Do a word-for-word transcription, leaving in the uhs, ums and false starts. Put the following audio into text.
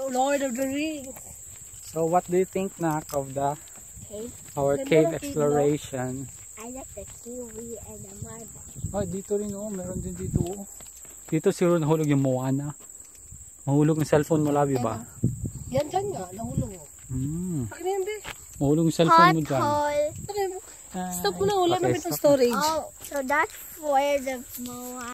Lord of the Rings. So what do you think, Nak, of the Cave. our Ganda cave ng cave, exploration? I like the kiwi and the marble. Oh, dito rin oh, meron din dito oh. Dito siguro nahulog yung Moana. Mahulog yung cellphone mo, Labi ba? Yan dyan nga, nahulog mo. Hmm. Akin na yan, be. Mahulog yung cellphone mo dyan. Pothole. Akin mo. Ah, Stop mo na, wala okay, namin itong stop. storage. Oh, so that's where the Moana